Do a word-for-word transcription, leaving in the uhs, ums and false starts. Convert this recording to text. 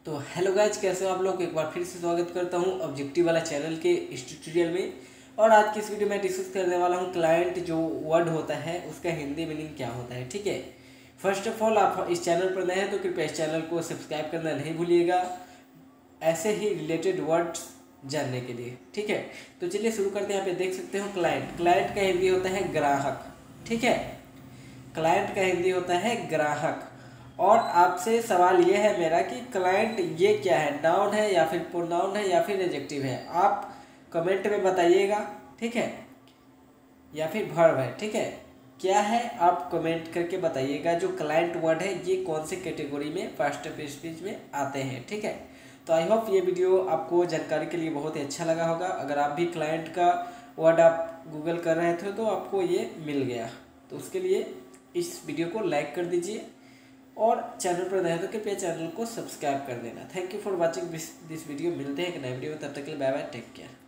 तो hello guys, कैसे हो आप लोग। एक बार फिर से स्वागत करता हूं ऑब्जेक्टिव वाला चैनल के इस ट्यूटोरियल में। और आज की इस वीडियो में डिस्कस करने वाला हूं क्लाइंट जो वर्ड होता है उसका हिंदी मीनिंग क्या होता है। ठीक है, फर्स्ट ऑफ ऑल आप इस चैनल पर नए हैं तो कृपया इस चैनल को सब्सक्राइब करना नहीं भूलिएगा ऐसे ही रिलेटेड वर्ड्स जानने के लिए। ठीक है, तो चलिए शुरू करते हैं। यहाँ पे देख सकते हो क्लाइंट क्लाइंट का हिंदी होता है ग्राहक। ठीक है, क्लाइंट का हिंदी होता है ग्राहक। और आपसे सवाल ये है मेरा कि क्लाइंट ये क्या है, नाउन है या फिर प्रोनाउन है या फिर एडजेक्टिव है, आप कमेंट में बताइएगा। ठीक है, या फिर वर्ब है। ठीक है, क्या है आप कमेंट करके बताइएगा। जो क्लाइंट वर्ड है ये कौन से कैटेगरी में फर्स्ट ऑफ स्पीच में आते हैं। ठीक है, तो आई होप ये वीडियो आपको जानकारी के लिए बहुत ही अच्छा लगा होगा। अगर आप भी क्लाइंट का वर्ड आप गूगल कर रहे थे तो आपको ये मिल गया, तो उसके लिए इस वीडियो को लाइक कर दीजिए और चैनल पर नए हैं तो कृपया चैनल को सब्सक्राइब कर देना। Thank you for watching this video. मिलते हैं एक नए वीडियो में, तब तक के लिए बाय बाय, टेक केयर।